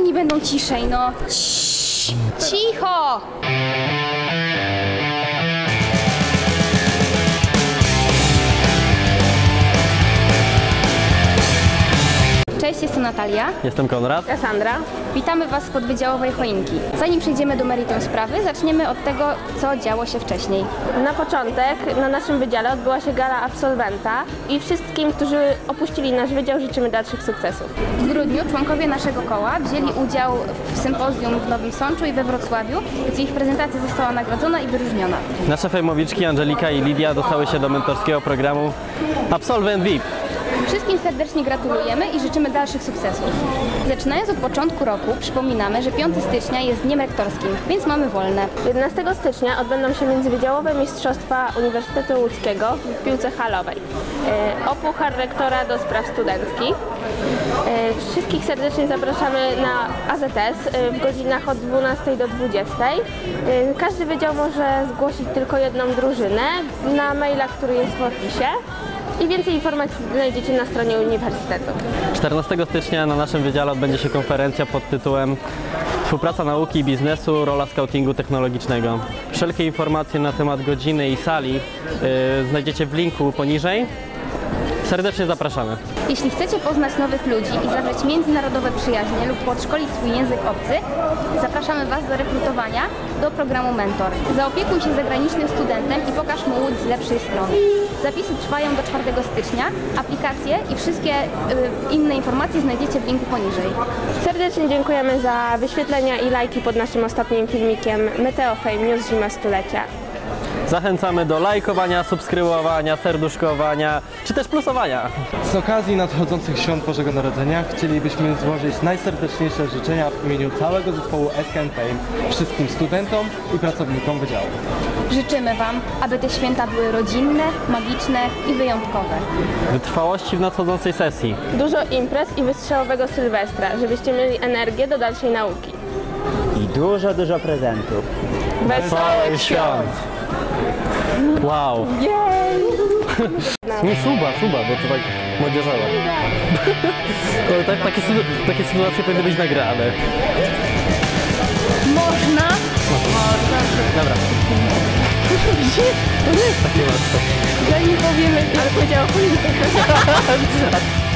oni będą ciszej, no? Cicho! Cześć, jestem Natalia. Jestem Konrad. Ja Sandra. Witamy Was z podwydziałowej choinki. Zanim przejdziemy do meritum sprawy, zaczniemy od tego, co działo się wcześniej. Na początek na naszym wydziale odbyła się gala absolwenta i wszystkim, którzy opuścili nasz wydział, życzymy dalszych sukcesów. W grudniu członkowie naszego koła wzięli udział w sympozjum w Nowym Sączu i we Wrocławiu, gdzie ich prezentacja została nagrodzona i wyróżniona. Nasze fejmowiczki Angelika i Lidia dostały się do mentorskiego programu Absolwent VIP. Wszystkim serdecznie gratulujemy i życzymy dalszych sukcesów. Zaczynając od początku roku, przypominamy, że 5 stycznia jest dniem rektorskim, więc mamy wolne. 11 stycznia odbędą się międzywydziałowe mistrzostwa Uniwersytetu Łódzkiego w piłce halowej o puchar rektora do spraw studenckich. Wszystkich serdecznie zapraszamy na AZS w godzinach od 12 do 20. Każdy wydział może zgłosić tylko jedną drużynę na maila, który jest w opisie. I więcej informacji znajdziecie na stronie uniwersytetu. 14 stycznia na naszym wydziale odbędzie się konferencja pod tytułem Współpraca nauki i biznesu, rola skautingu technologicznego. Wszelkie informacje na temat godziny i sali znajdziecie w linku poniżej. Serdecznie zapraszamy. Jeśli chcecie poznać nowych ludzi i zawrzeć międzynarodowe przyjaźnie lub podszkolić swój język obcy, zapraszamy Was do rekrutowania do programu Mentor. Zaopiekuj się zagranicznym studentem i pokaż mu Łódź z lepszej strony. Zapisy trwają do 4 stycznia. Aplikacje i wszystkie inne informacje znajdziecie w linku poniżej. Serdecznie dziękujemy za wyświetlenia i lajki pod naszym ostatnim filmikiem Meteo Fame News Zima Stulecia. Zachęcamy do lajkowania, subskrybowania, serduszkowania, czy też plusowania. Z okazji nadchodzących świąt Bożego Narodzenia chcielibyśmy złożyć najserdeczniejsze życzenia w imieniu całego zespołu SKN Fame wszystkim studentom i pracownikom wydziału. Życzymy Wam, aby te święta były rodzinne, magiczne i wyjątkowe. Wytrwałości w nadchodzącej sesji. Dużo imprez i wystrzałowego Sylwestra, żebyście mieli energię do dalszej nauki. I dużo prezentów. Wesołych świąt! Wow! Jej! Nie suba, bo to tak młodzieżowo. Takie sytuacje powinny być nagrane. Można? Dobra. To nie jest takie łatwe. Zanim powiemy, ale powiedziała choinka.